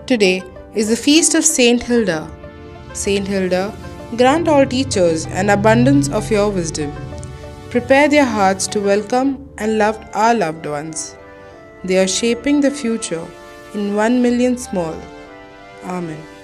Today is the feast of Saint Hilda. Saint Hilda, grant all teachers an abundance of your wisdom. Prepare their hearts to welcome and love our loved ones. They are shaping the future in 1 million small. Amen.